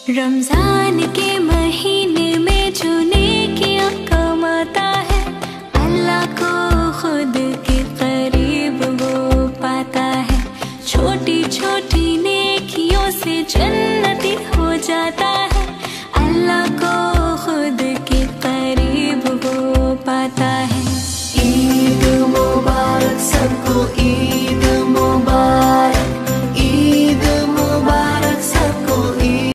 रमजान के महीने में जो नेकियां कमाता है, अल्लाह को खुद के करीब वो पाता है। छोटी छोटी नेकियों से जन्नती हो जाता